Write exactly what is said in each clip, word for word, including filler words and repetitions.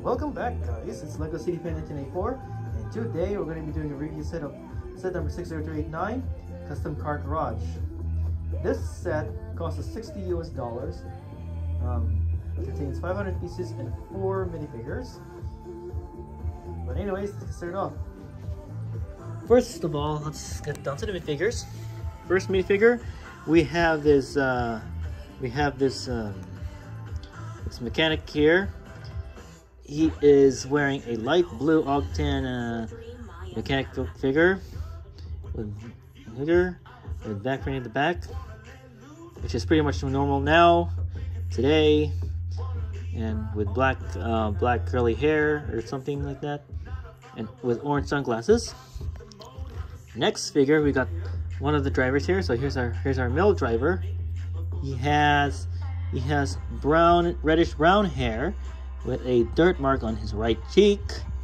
Welcome back, guys. It's LEGO City Paint nineteen eighty-four, and today we're going to be doing a review set of set number six zero two eight nine, Custom Car Garage. This set costs us sixty U S dollars. Um, it contains five hundred pieces and four minifigures. But anyways, let's get started off. First of all, let's get down to the minifigures. First minifigure, we have this. Uh, we have this. Um, this mechanic here. He is wearing a light blue Octan uh, mechanic figure with figure with back printing at the back, which is pretty much normal now, today, and with black uh, black curly hair or something like that, and with orange sunglasses. Next figure, we got one of the drivers here. So here's our here's our male driver. He has he has brown reddish brown hair with a dirt mark on his right cheek,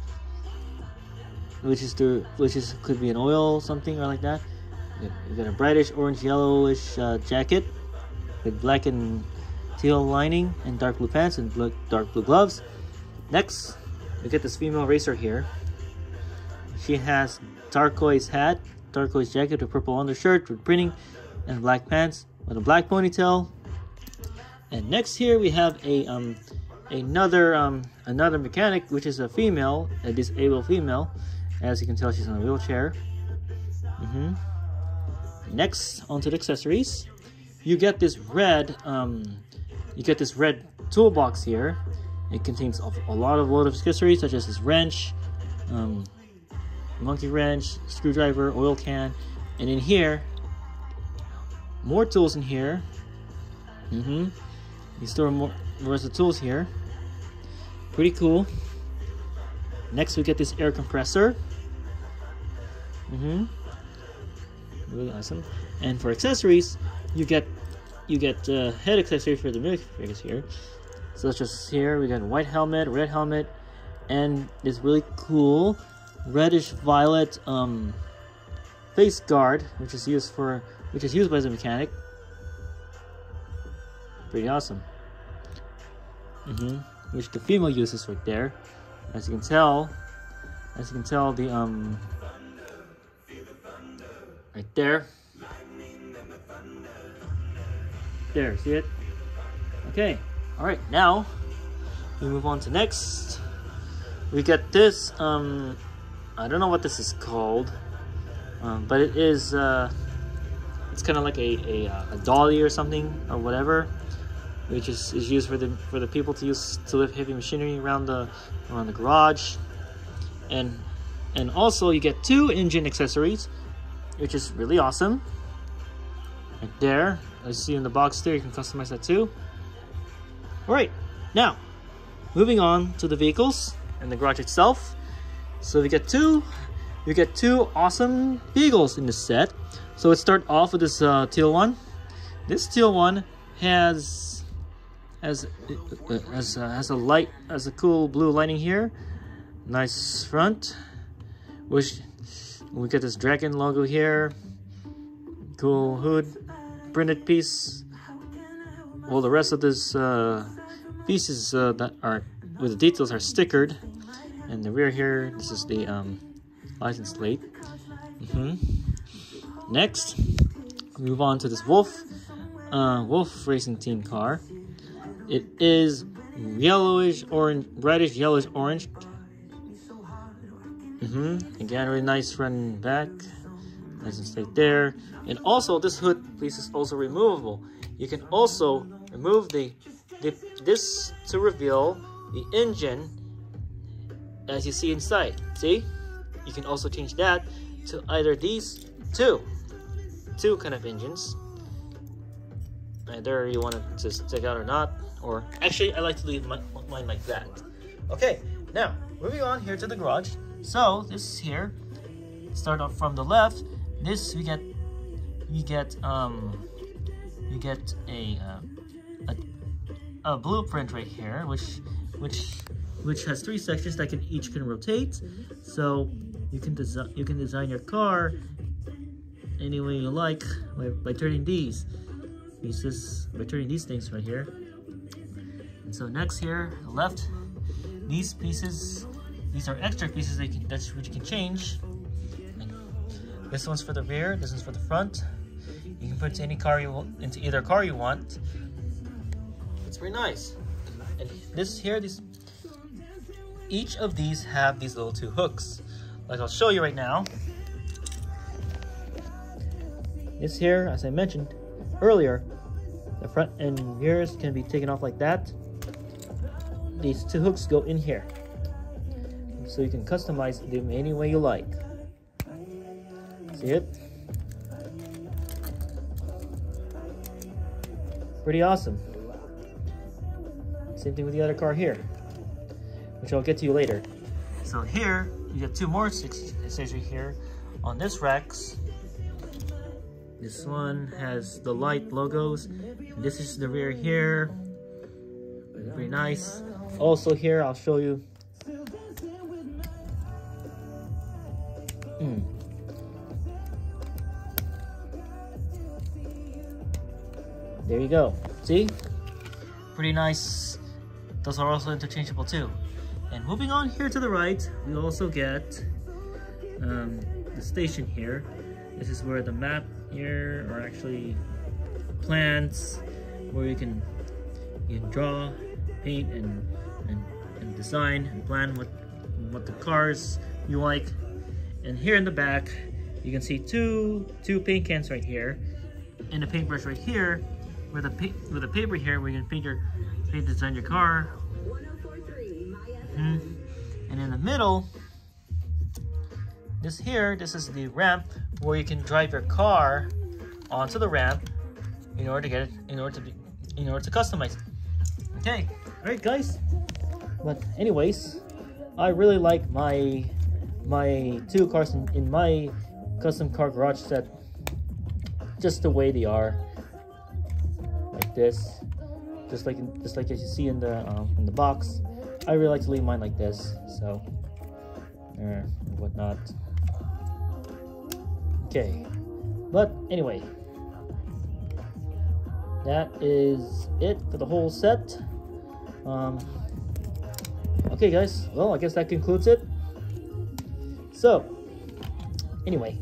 which is the which is could be an oil something or like that. You got a brightish orange yellowish uh, jacket with black and teal lining and dark blue pants and blue, dark blue gloves. Next, we get this female racer here. She has turquoise hat, turquoise jacket with purple undershirt with printing, and black pants with a black ponytail. And next here we have a um. Another um another mechanic, which is a female, a disabled female. As you can tell, she's in a wheelchair. Mm-hmm. Next, onto the accessories. You get this red um you get this red toolbox here. It contains a lot of load of accessories such as this wrench, um, monkey wrench, screwdriver, oil can, and in here, more tools in here. Mm-hmm. You store more Where's the tools here? Pretty cool. Next, we get this air compressor. Mm-hmm. Really awesome. And for accessories, you get you get uh, head accessories for the minifigures here. Such as here, we got a white helmet, red helmet, and this really cool reddish violet um, face guard, which is used for which is used by the mechanic. Pretty awesome. Mm-hmm. Which the female uses right there. As you can tell, as you can tell, the um, right there, there, see it? Okay, all right. Now we move on to next. We get this. Um, I don't know what this is called, um, but it is. Uh, it's kind of like a, a a dolly or something or whatever, which is, is used for the for the people to use to lift heavy machinery around the around the garage. And and also you get two engine accessories, which is really awesome. Right there, as you see in the box there, you can customize that too. Alright, now moving on to the vehicles and the garage itself. So we get two we get two awesome vehicles in this set. So let's start off with this uh, teal one. This teal one has Has uh, has, uh, has a light, has a cool blue lining here. Nice front. Which we get this dragon logo here. Cool hood, printed piece. Well, the rest of this uh, pieces uh, that are with the details are stickered. And the rear here, this is the um, license plate. Mm-hmm. Next, move on to this Wolf, uh, Wolf Racing Team car. It is yellowish orange, brightish yellowish orange. Mm-hmm. Again, really nice front and back. Nice and straight there. And also, this hood piece is also removable. You can also remove the, the this to reveal the engine as you see inside. See? You can also change that to either these two, two kind of engines. Either you want to just take out or not. Or actually, I like to leave my, mine like that. Okay, now moving on here to the garage. So this is here. Start off from the left. This we get, we get um, we get a uh, a, a blueprint right here, which which which has three sections that can each can rotate. So you can design you can design your car any way you like by, by turning these. Use this by turning these things right here. And so next here, the left, these pieces, these are extra pieces that you can, that's which you can change. And this one's for the rear, this one's for the front. You can put it into any car you want, into either car you want. It's very nice. And this here, these, each of these have these little two hooks. Like I'll show you right now. This here, as I mentioned earlier, the front and rears can be taken off like that. These two hooks go in here, so you can customize them any way you like. See it? Pretty awesome. Same thing with the other car here, which I'll get to you later. So here, you get two more accessories here on this racks. This one has the light logos. This is the rear here. Very nice. Also here, I'll show you. Mm. There you go. See? Pretty nice. Those are also interchangeable too. And moving on here to the right, we also get um, the station here. This is where the map here are actually plans where you can you can draw, paint, and and, and design and plan what what the cars you like. And here in the back, you can see two two paint cans right here, and a paintbrush right here, with a paint with a paper here where you can paint your paint design your car. Mm-hmm. And in the middle, this here, this is the ramp where you can drive your car onto the ramp in order to get it, in order to be, in order to customize it. Okay, all right, guys. But anyways, I really like my my two cars in, in my custom car garage set, just the way they are, like this, just like just like as you see in the um, in the box. I really like to leave mine like this, so or whatnot. Okay, but anyway, that is it for the whole set. Um, okay, guys. Well, I guess that concludes it. So, anyway.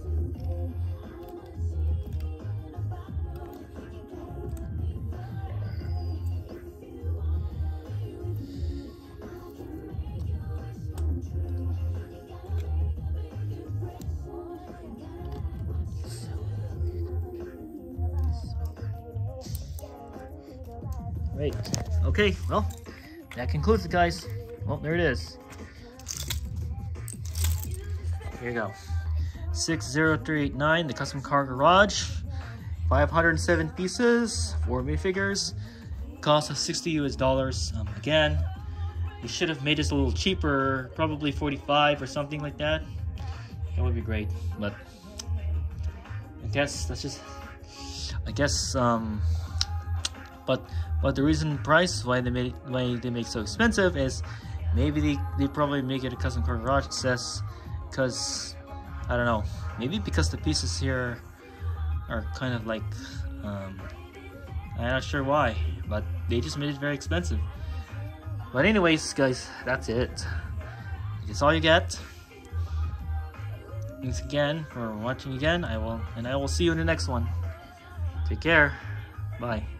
Right. Okay, well, that concludes it, guys. Well, there it is. Here you go. six zero three eight nine, the Custom Car Garage. five hundred seven pieces, four minifigures. Cost of sixty U S dollars. Um, again, you should have made this a little cheaper, probably forty-five or something like that. That would be great, but I guess that's just, I guess, um, but But the reason price why they made it, why they make it so expensive is maybe they, they probably make it a Custom Car Garage access because I don't know, maybe because the pieces here are kind of like um, I'm not sure why, but they just made it very expensive. But anyways, guys, that's it. That's all you get. Thanks again for watching again. I will and I will see you in the next one. Take care. Bye.